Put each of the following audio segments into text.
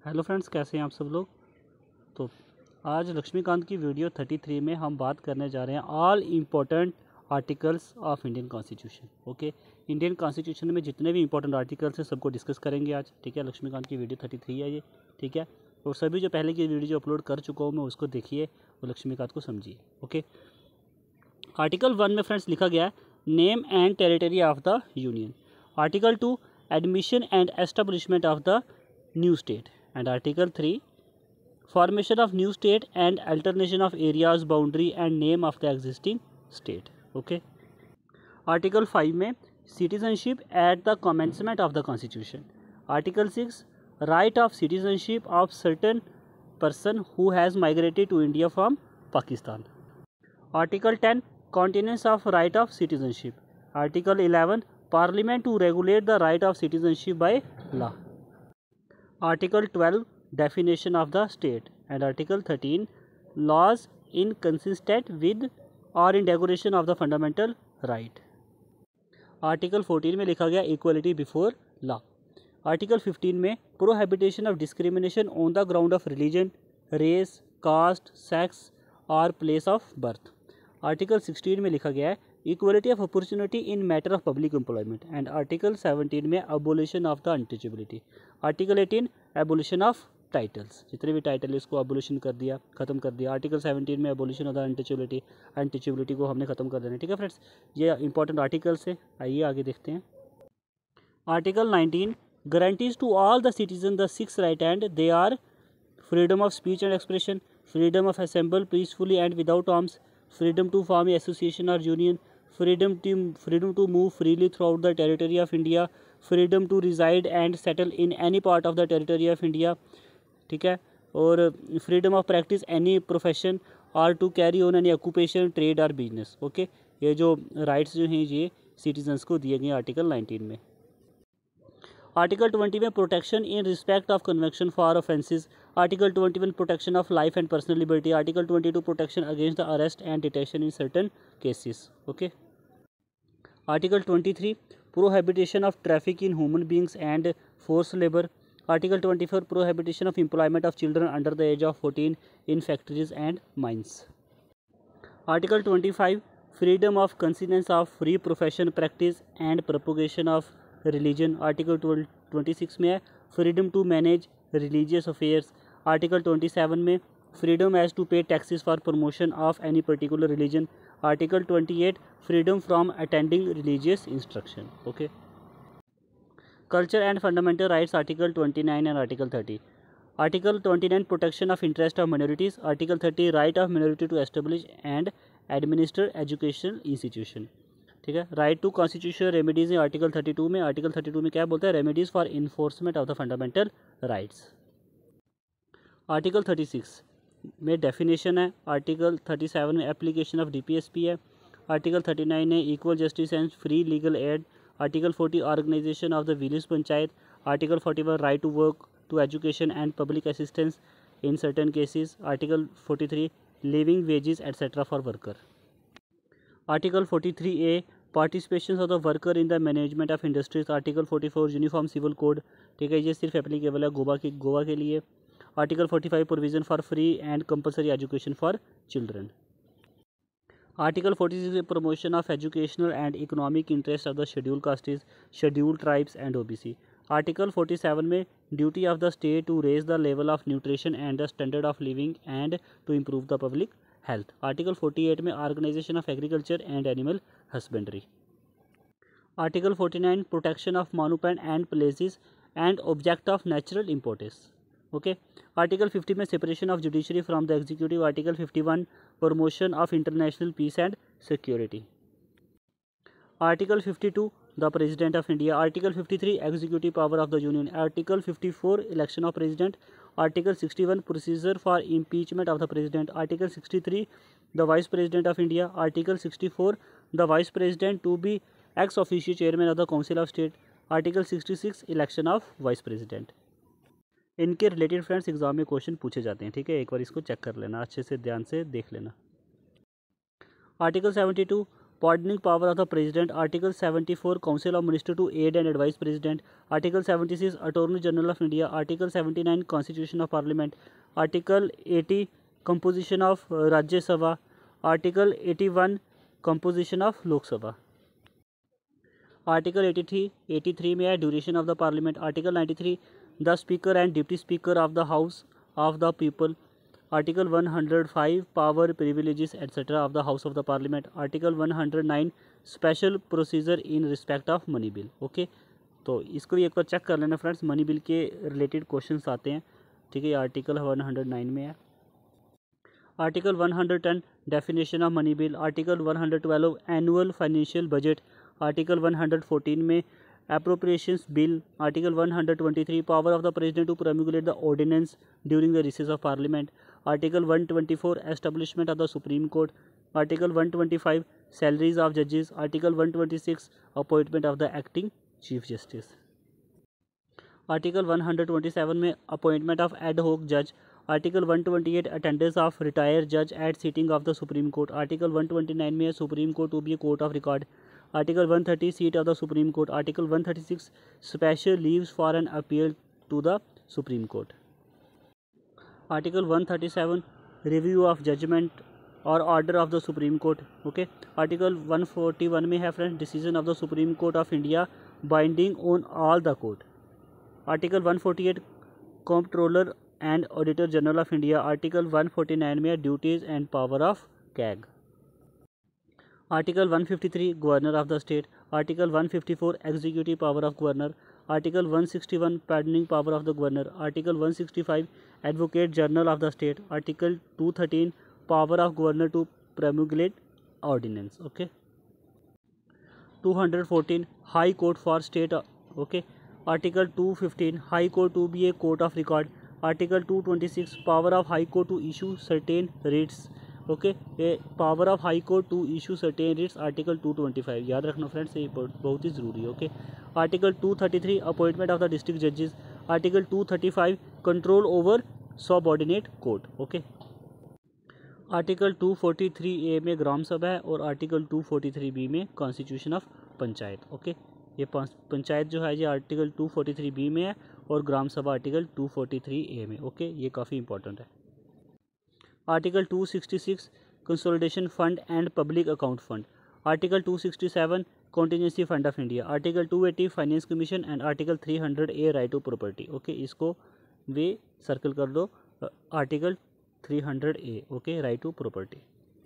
Hello friends, कैसे हैं आप सब लोग। तो आज लक्ष्मीकांत की वीडियो 33 में हम बात करने जा रहे हैं all important articles of Indian constitution. Okay, Indian constitution में जितने भी इंपॉर्टेंट आर्टिकल्स हैं सबको डिस्कस करेंगे आज। ठीक है, लक्ष्मीकांत की वीडियो 33 है ये। ठीक है, और सभी जो पहले की वीडियो जो अपलोड कर चुका हूँ मैं उसको देखिए और लक्ष्मीकांत को समझिए। ओके, आर्टिकल 1 में फ्रेंड्स लिखा गया है name and territory of the union. Article 2 admission and establishment of the new state. And article 3 formation of new state and alternation of areas boundary and name of the existing state. Okay, article 5 में citizenship at the commencement of the constitution. Article 6 right of citizenship of certain person who has migrated to India from Pakistan. Article 10 continuance of right of citizenship. Article 11 parliament to regulate the right of citizenship by law. Article 12 definition of the state. And Article 13 laws inconsistent with or in derogation of the fundamental right. Article 14 में लिखा गया equality before law. Article 15 में prohibition of discrimination on the ground of religion, race, caste, sex or place of birth. Article 16 में लिखा गया है equality of opportunity in matter of public employment. And Article 17 में abolition of the untouchability. Article 18 abolition of titles, जितने भी title इसको abolition कर दिया, ख़त्म कर दिया। आर्टिकल 17 में एबोलिशन ऑफ द अनटचेबिलिटी को हमने ख़त्म कर देना। ठीक है फ्रेंड्स, ये इंपॉर्टेंट आर्टिकल्स है। आइए आगे देखते हैं। Article 19 guarantees to all the citizen the 6 right and they are freedom of speech and expression, freedom of assemble peacefully and without arms, freedom to form association और union, freedom to move freely throughout the territory of India, freedom to reside and settle in any part of the territory of India. ठीक है, और freedom of practice any profession और to carry on any occupation trade और business. Okay, ये जो rights जो हैं ये सिटीजन्स को दिए गए आर्टिकल 19 में। आर्टिकल 20 में protection in respect of conviction for offences. Article 21 protection of life and personal liberty. Article 22 protection against the arrest and detention in certain cases. Okay, article 23 prohibition of traffic in human beings and force labour. Article 24 prohibition of employment of children under the age of 14 in factories and mines. Article 25 freedom of conscience of free profession practice and propagation of religion. Article 26 में है freedom to manage religious affairs. Article 27 में freedom as to pay taxes for promotion of any particular religion. Article 28 freedom from attending religious instruction. Okay, Culture and Fundamental Rights, Article 29 and Article 30. Article 29 Protection of Interest of Minorities. Article 30 Right of Minority to establish and administer educational institution. ठीक है, right to constitutional remedies है article 32 में। Article 32 में क्या बोलता है, remedies for enforcement of the fundamental rights. Article 36 में definition है। आर्टिकल 37 में एप्लीकेशन ऑफ DPSP है। आर्टिकल 39 है equal justice and free legal aid. Article 40 organisation of the village panchayat. Article 41 right to work to education and public assistance in certain cases. Article 43 living wages etcetera for worker. Article 43A participation of the worker in the management of industries. Article 44 uniform civil code. ठीक है, ये सिर्फ applicable है गोवा के लिए। Article 45 provision for free and compulsory education for children. Article 46 promotion of educational and economic interest of the scheduled castes, scheduled tribes and OBC. Article 47 में duty of the state to raise the level of nutrition and the standard of living and to improve the public health. Article 48 में organization of agriculture and animal husbandry. Article 49 protection of monument and places and object of natural importance. Okay, article 50 में separation of judiciary from the executive. Article 51 promotion of international peace and security. Article 52 the president of India. Article 53 executive power of the union. Article 54 election of president. Article 61 procedure for impeachment of the president. Article 63 the vice president of India. Article 64 the vice president to be ex official chairman of the council of state. Article 66 election of vice president. इनके related friends exam में question पूछे जाते हैं। ठीक है, एक बार इसको check कर लेना, अच्छे से ध्यान से देख लेना। Article 72 pardoning power of the president. Article 74 council of minister to aid and advise president. Article 76 attorney general of India. Article 79 constitution of parliament. Article 80 composition of Rajya Sabha. Article 81 composition of Lok Sabha. Article 83 में है duration of the parliament. Article 93 the speaker and deputy speaker of the house of the people. Article 105 power privileges etcetera of the house of the parliament. Article 109 special procedure in respect of money bill. Okay, तो इसको भी एक बार check कर लेना friends, money bill के related questions आते हैं. ठीक है, आर्टिकल 109 में है. Article 110 definition of money bill. Article 112 annual financial budget. Article 114 में appropriations bill. Article 123 power of the president to promulgate the ordinance during the recess of parliament. Article 124 establishment of the supreme court. Article 125 salaries of जजेस. Article 126 appointment of the acting chief justice. Article 127 में appointment of ad hoc जज. Article 128 attendance of retired जज at sitting of the supreme court. Article 129 में supreme court to be a court of record. Article 130 seat of the supreme court. Article 136 special leaves for an appeal to the supreme court. Article 137 review of judgement और order of the supreme court. Okay, article 141 में है friends decision of the supreme court of India binding on all the court. Article 148 controller and auditor general of India. Article 149 में duties and power of CAG. Article 153 governor of the state. Article 154 executive power of governor. Article 161 pardoning power of the governor. Article 165 advocate general of the state. Article 213 power of governor to promulgate ordinance. Okay, 214 high court for state. Okay, article 215 high court to be a court of record. Article 226 power of high court to issue certain writs. Okay, ये power of high court to issue certain writs. Article 225 याद रखना friends, ये बहुत ही ज़रूरी है. Okay, article 233 appointment of the district जजेस. Article 235 control over subordinate court. Okay, article 243A में ग्राम सभा है और आर्टिकल 243B में कॉन्स्टिट्यूशन ऑफ पंचायत. ओके, ये पंचायत जो है ये आर्टिकल 243B में है और ग्राम सभा आर्टिकल 243A में. ओके, ये काफ़ी इंपॉर्टेंट है. Article 266 consolidation fund and public account fund. Article 267 contingency fund of India. Article 280 finance commission and article 300A right to property. Okay, इसको वे सर्कल कर दो. Article 300A. Okay, right to property.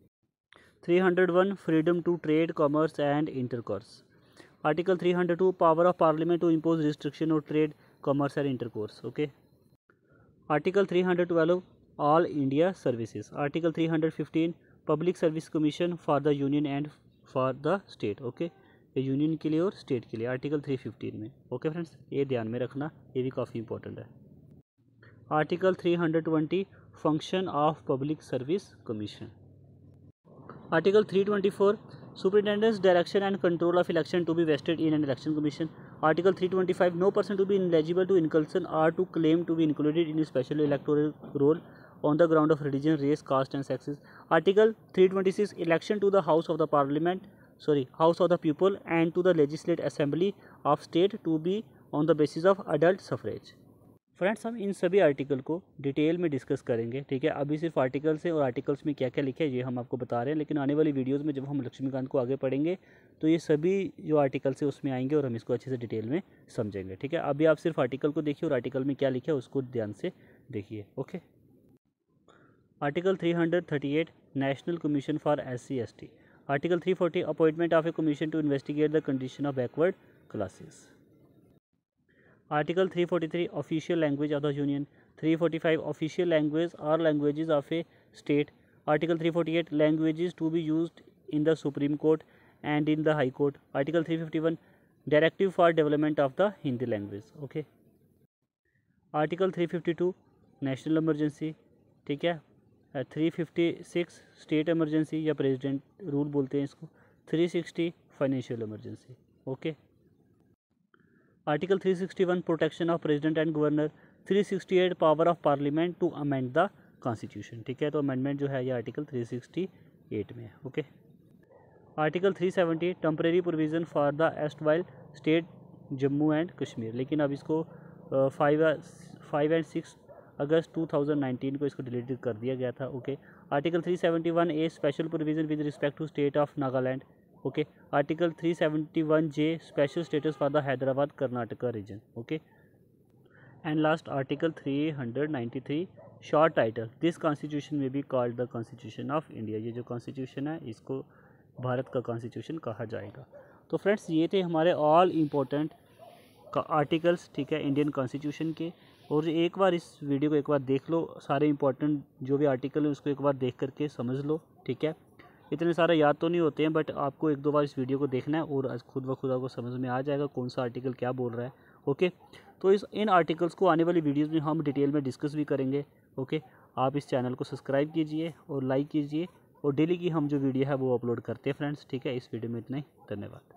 301 freedom to trade commerce and intercourse. Article 302 power of parliament to impose restriction on trade commerce and intercourse. Okay, article 312 all India services. Article 315 public service commission for the union and for the state. Okay, union के लिए और state के लिए article 315 में. Okay friends, ये ध्यान में रखना, ये भी काफ़ी इंपॉर्टेंट है. Article 320 function of public service commission. Article 324 superintendents direction and control of election to be vested in an election commission. Article 325 no person to be ineligible to inclusion or to claim to be included in special electoral roll on the ground of religion, race, caste and sexes. Article 326 election to the house of the parliament, house of the people and to the legislative assembly of state to be on the basis of adult suffrage. Friends, हम इन सभी article को detail में discuss करेंगे. ठीक है, अभी सिर्फ आर्टिकल्स हैं और आर्टिकल्स में क्या क्या लिखा है ये हम आपको बता रहे हैं, लेकिन आने वाली वीडियोस में जब हम लक्ष्मीकांत को आगे पढ़ेंगे तो ये सभी जो आर्टिकल्स है उसमें आएंगे और हम इसको अच्छे से डिटेल में समझेंगे. ठीक है, अभी आप सिर्फ आर्टिकल को देखिए और आर्टिकल में क्या लिखा है उसको ध्यान से देखिए. Okay, article 338 national commission for SC/ST. Article 340 appointment of a commission to investigate the condition of backward classes. Article 343 official language of the union. 345 official language और languages of a state. Article 348 languages to be used in the supreme court and in the high court. Article 351 directive for development of the Hindi language. Okay, article 352 national emergency. ठीक है, 356 state emergency या president rule बोलते हैं इसको. 360 financial emergency. Okay, article 361 protection of president and governor. 368 power of parliament to amend the constitution. ठीक है, तो amendment जो है ये आर्टिकल 368 में है. Okay, article 370 temporary provision for the erstwhile state Jammu and Kashmir, लेकिन अब इसको 5 एंड 6 अगस्त 2019 को इसको डिलीट कर दिया गया था। Okay. Article 371 A special provision with respect to state of Nagaland. Okay. Article 371 J special status for the Hyderabad Karnataka region. Okay. And last article 393 short title, this constitution may be called the constitution of India. ये जो constitution है इसको भारत का constitution कहा जाएगा। तो friends ये थे हमारे ऑल इम्पोर्टेंट का आर्टिकल्स, ठीक है, इंडियन कॉन्स्टिट्यूशन के। और एक बार इस वीडियो को एक बार देख लो, सारे इंपॉर्टेंट जो भी आर्टिकल है उसको एक बार देख करके समझ लो, ठीक है। इतने सारे याद तो नहीं होते हैं, बट आपको एक दो बार इस वीडियो को देखना है और खुद ब खुद आपको समझ में आ जाएगा कौन सा आर्टिकल क्या बोल रहा है। ओके। तो इन आर्टिकल्स को आने वाली वीडियोज़ में हम डिटेल में डिस्कस भी करेंगे। ओके। आप इस चैनल को सब्सक्राइब कीजिए और लाइक कीजिए, और डेली की हम जो वीडियो है वो अपलोड करते हैं फ्रेंड्स, ठीक है। इस वीडियो में इतना ही, धन्यवाद।